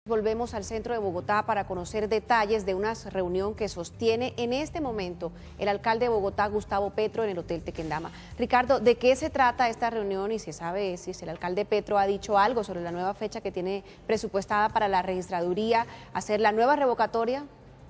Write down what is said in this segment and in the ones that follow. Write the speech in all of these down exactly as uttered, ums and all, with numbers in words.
Volvemos al centro de Bogotá para conocer detalles de una reunión que sostiene en este momento el alcalde de Bogotá, Gustavo Petro, en el Hotel Tequendama. Ricardo, ¿de qué se trata esta reunión y si sabe si el alcalde Petro ha dicho algo sobre la nueva fecha que tiene presupuestada para la registraduría, hacer la nueva revocatoria?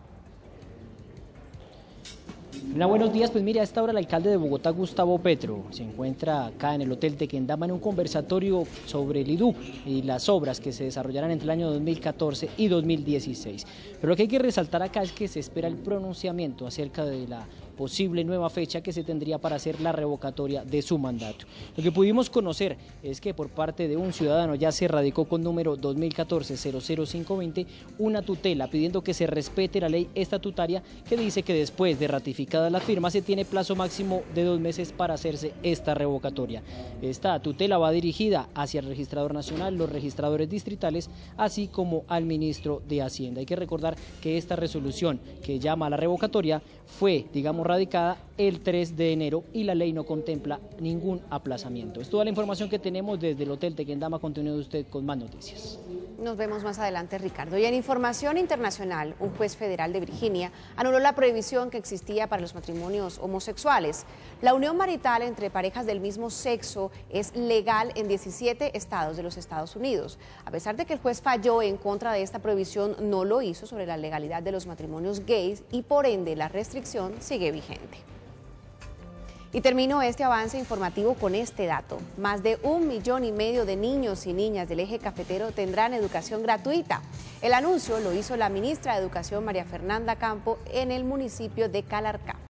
Hola, buenos días. Pues mire, a esta hora el alcalde de Bogotá, Gustavo Petro, se encuentra acá en el Hotel Tequendama en un conversatorio sobre el I D U y las obras que se desarrollarán entre el año dos mil catorce y dos mil dieciséis. Pero lo que hay que resaltar acá es que se espera el pronunciamiento acerca de la posible nueva fecha que se tendría para hacer la revocatoria de su mandato. Lo que pudimos conocer es que por parte de un ciudadano ya se radicó con número dos mil catorce cero cero cinco veinte una tutela pidiendo que se respete la ley estatutaria que dice que después de ratificada la firma se tiene plazo máximo de dos meses para hacerse esta revocatoria. Esta tutela va dirigida hacia el registrador nacional, los registradores distritales, así como al ministro de Hacienda. Hay que recordar que esta resolución que llama a la revocatoria fue, digamos, radicada el tres de enero y la ley no contempla ningún aplazamiento. Es toda la información que tenemos desde el Hotel Tequendama. Continúe usted con más noticias. Nos vemos más adelante, Ricardo. Y en información internacional, un juez federal de Virginia anuló la prohibición que existía para los matrimonios homosexuales. La unión marital entre parejas del mismo sexo es legal en diecisiete estados de los Estados Unidos. A pesar de que el juez falló en contra de esta prohibición, no lo hizo sobre la legalidad de los matrimonios gays y por ende la restricción sigue vigente. Y termino este avance informativo con este dato. Más de un millón y medio de niños y niñas del eje cafetero tendrán educación gratuita. El anuncio lo hizo la ministra de Educación, María Fernanda Campo, en el municipio de Calarcá.